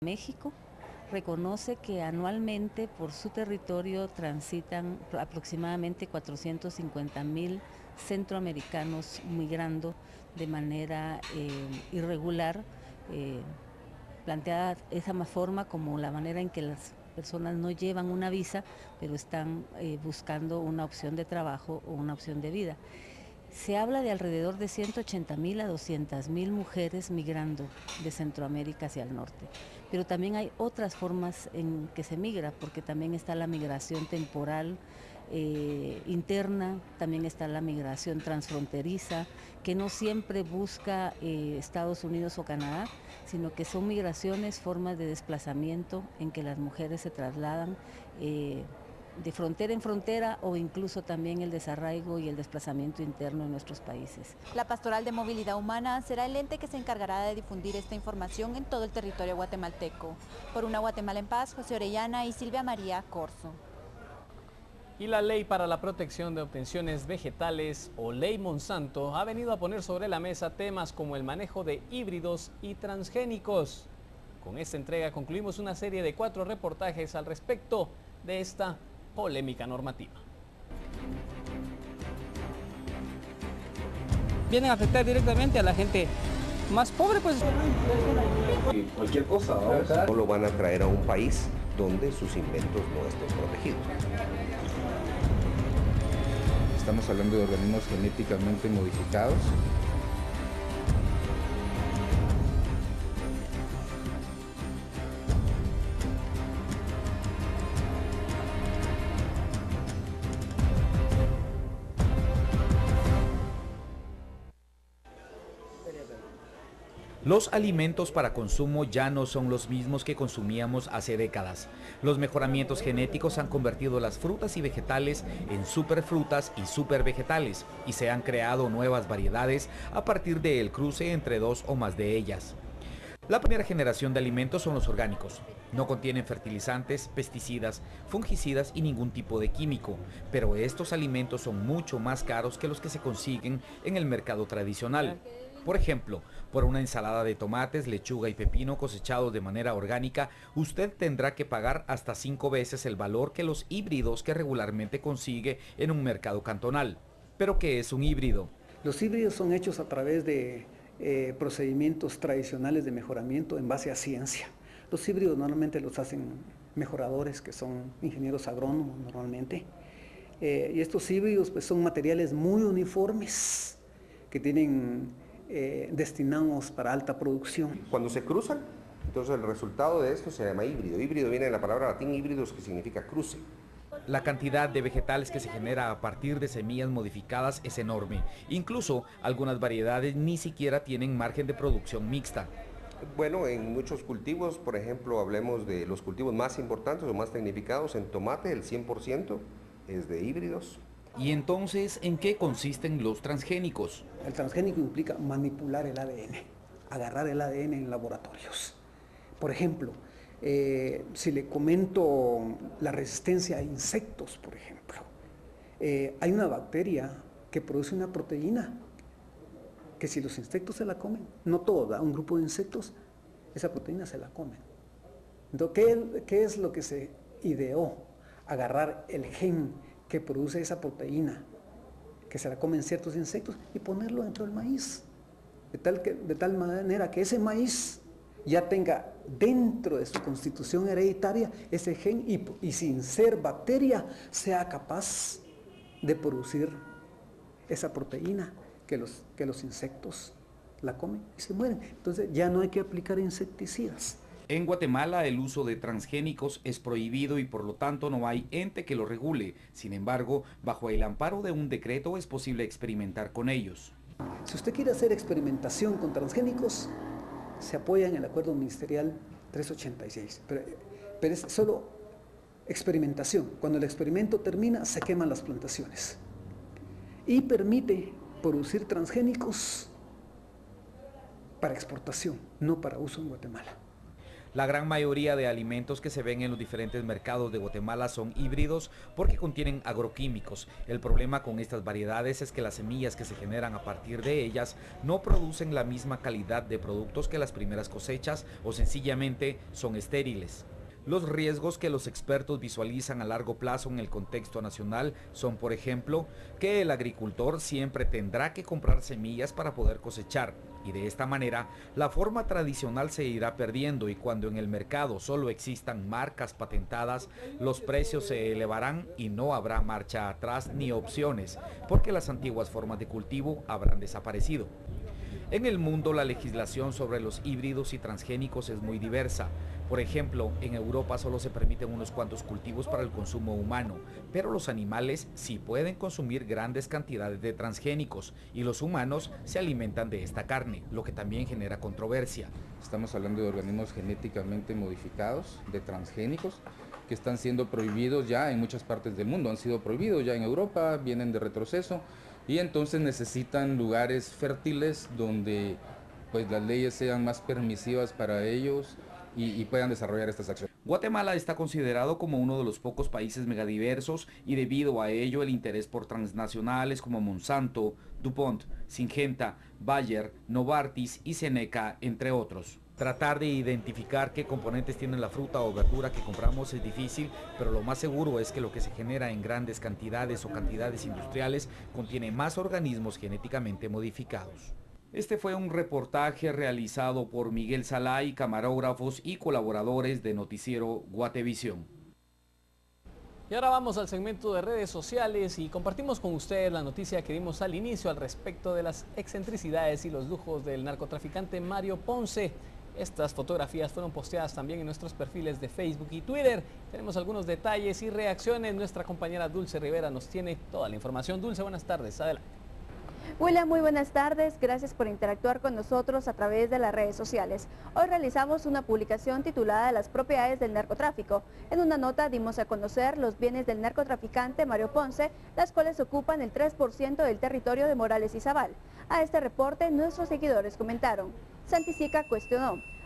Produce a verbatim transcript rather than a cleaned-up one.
México reconoce que anualmente por su territorio transitan aproximadamente cuatrocientos cincuenta mil centroamericanos migrando de manera eh, irregular, eh, planteada esa forma como la manera en que las personas no llevan una visa, pero están eh, buscando una opción de trabajo o una opción de vida. Se habla de alrededor de ciento ochenta mil a doscientas mil mujeres migrando de Centroamérica hacia el norte, pero también hay otras formas en que se migra, porque también está la migración temporal eh, interna, también está la migración transfronteriza, que no siempre busca eh, Estados Unidos o Canadá, sino que son migraciones, formas de desplazamiento en que las mujeres se trasladan eh, de frontera en frontera o incluso también el desarraigo y el desplazamiento interno en nuestros países. La Pastoral de Movilidad Humana será el ente que se encargará de difundir esta información en todo el territorio guatemalteco. Por una Guatemala en paz, José Orellana y Silvia María Corzo. Y la Ley para la Protección de Obtenciones Vegetales, o Ley Monsanto, ha venido a poner sobre la mesa temas como el manejo de híbridos y transgénicos. Con esta entrega concluimos una serie de cuatro reportajes al respecto de esta polémica normativa. Vienen a afectar directamente a la gente más pobre, pues. Cualquier cosa, ¿no? No lo van a traer a un país donde sus inventos no estén protegidos. Estamos hablando de organismos genéticamente modificados. Los alimentos para consumo ya no son los mismos que consumíamos hace décadas. Los mejoramientos genéticos han convertido las frutas y vegetales en superfrutas y supervegetales, y se han creado nuevas variedades a partir del cruce entre dos o más de ellas. La primera generación de alimentos son los orgánicos. No contienen fertilizantes, pesticidas, fungicidas y ningún tipo de químico, pero estos alimentos son mucho más caros que los que se consiguen en el mercado tradicional. Por ejemplo, por una ensalada de tomates, lechuga y pepino cosechados de manera orgánica, usted tendrá que pagar hasta cinco veces el valor que los híbridos que regularmente consigue en un mercado cantonal. ¿Pero qué es un híbrido? Los híbridos son hechos a través de eh, procedimientos tradicionales de mejoramiento en base a ciencia. Los híbridos normalmente los hacen mejoradores, que son ingenieros agrónomos normalmente. Eh, y estos híbridos pues, son materiales muy uniformes que tienen... Eh, destinados para alta producción. Cuando se cruzan, entonces el resultado de esto se llama híbrido. Híbrido viene de la palabra latín híbridos, que significa cruce. La cantidad de vegetales que se genera a partir de semillas modificadas es enorme. Incluso algunas variedades ni siquiera tienen margen de producción mixta. Bueno, en muchos cultivos, por ejemplo, hablemos de los cultivos más importantes o más tecnificados. En tomate el cien por ciento es de híbridos. ¿Y entonces en qué consisten los transgénicos? El transgénico implica manipular el A D N, agarrar el A D N en laboratorios. Por ejemplo, eh, si le comento la resistencia a insectos, por ejemplo, eh, hay una bacteria que produce una proteína que si los insectos se la comen, no toda, un grupo de insectos, esa proteína se la comen. Entonces, ¿qué, qué es lo que se ideó? Agarrar el gen que produce esa proteína, que se la comen ciertos insectos, y ponerlo dentro del maíz, de tal, que, de tal manera que ese maíz ya tenga dentro de su constitución hereditaria ese gen y, y sin ser bacteria sea capaz de producir esa proteína que los, que los insectos la comen y se mueren. Entonces ya no hay que aplicar insecticidas. En Guatemala el uso de transgénicos es prohibido y por lo tanto no hay ente que lo regule. Sin embargo, bajo el amparo de un decreto es posible experimentar con ellos. Si usted quiere hacer experimentación con transgénicos, se apoya en el acuerdo ministerial trescientos ochenta y seis, pero, pero es solo experimentación. Cuando el experimento termina, se queman las plantaciones y permite producir transgénicos para exportación, no para uso en Guatemala. La gran mayoría de alimentos que se ven en los diferentes mercados de Guatemala son híbridos porque contienen agroquímicos. El problema con estas variedades es que las semillas que se generan a partir de ellas no producen la misma calidad de productos que las primeras cosechas o sencillamente son estériles. Los riesgos que los expertos visualizan a largo plazo en el contexto nacional son, por ejemplo, que el agricultor siempre tendrá que comprar semillas para poder cosechar, y de esta manera la forma tradicional se irá perdiendo, y cuando en el mercado solo existan marcas patentadas, los precios se elevarán y no habrá marcha atrás ni opciones, porque las antiguas formas de cultivo habrán desaparecido. En el mundo, la legislación sobre los híbridos y transgénicos es muy diversa. Por ejemplo, en Europa solo se permiten unos cuantos cultivos para el consumo humano, pero los animales sí pueden consumir grandes cantidades de transgénicos y los humanos se alimentan de esta carne, lo que también genera controversia. Estamos hablando de organismos genéticamente modificados, de transgénicos, que están siendo prohibidos ya en muchas partes del mundo. Han sido prohibidos ya en Europa, vienen de retroceso y entonces necesitan lugares fértiles donde pues, las leyes sean más permisivas para ellos y, y puedan desarrollar estas acciones. Guatemala está considerado como uno de los pocos países megadiversos y debido a ello el interés por transnacionales como Monsanto, DuPont, Syngenta, Bayer, Novartis y Seneca, entre otros. Tratar de identificar qué componentes tiene la fruta o verdura que compramos es difícil, pero lo más seguro es que lo que se genera en grandes cantidades o cantidades industriales contiene más organismos genéticamente modificados. Este fue un reportaje realizado por Miguel Salay, camarógrafos y colaboradores de Noticiero Guatevisión. Y ahora vamos al segmento de redes sociales y compartimos con ustedes la noticia que dimos al inicio al respecto de las excentricidades y los lujos del narcotraficante Mario Ponce. Estas fotografías fueron posteadas también en nuestros perfiles de Facebook y Twitter. Tenemos algunos detalles y reacciones. Nuestra compañera Dulce Rivera nos tiene toda la información. Dulce, buenas tardes. Adelante. William, muy buenas tardes. Gracias por interactuar con nosotros a través de las redes sociales. Hoy realizamos una publicación titulada Las propiedades del narcotráfico. En una nota dimos a conocer los bienes del narcotraficante Mario Ponce, las cuales ocupan el tres por ciento del territorio de Morales y Zabal. A este reporte nuestros seguidores comentaron. Santi Sica cuestionó: